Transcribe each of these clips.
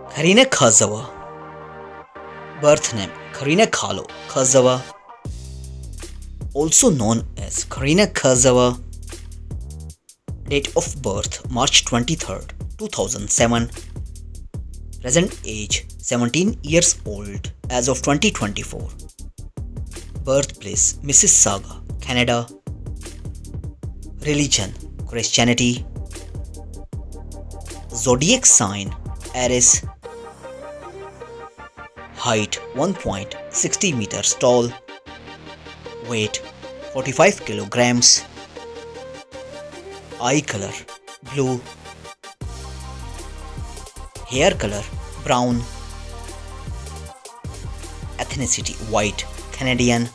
Karina Kazawa. Birth name Karina Khalo Kazawa, also known as Karina Kazawa. Date of birth March 23rd, 2007. Present age 17 years old as of 2024. Birthplace Mississauga, Canada. Religion Christianity. Zodiac sign Aries. Height 1.60 meters tall. Weight 45 kilograms. Eye color blue. Hair color brown. Ethnicity white Canadian.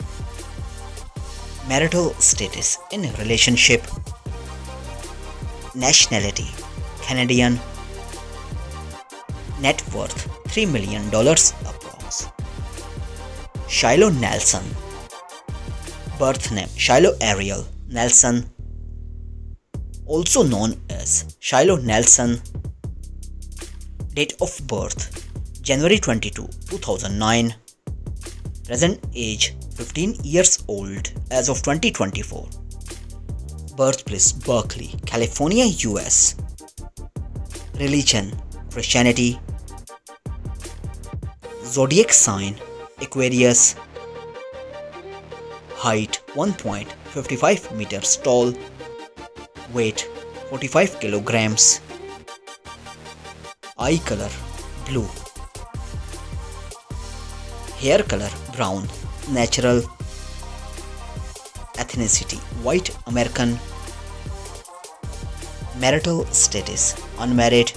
Marital status in a relationship. Nationality Canadian. Net worth $3 million approx. Shiloh Nelson. Birth name Shiloh Ariel Nelson, also known as Shiloh Nelson. Date of birth January 22, 2009. Present age 15 years old as of 2024. Birthplace Berkeley, California, US. Religion Christianity. Zodiac sign Aquarius. Height 1.55 meters tall. Weight 45 kilograms. Eye color blue. Hair color brown natural. Ethnicity white American. Marital status unmarried.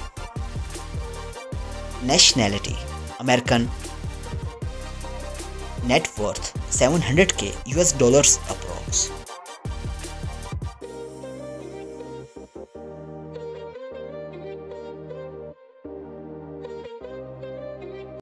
Nationality American. Net worth $700K US dollars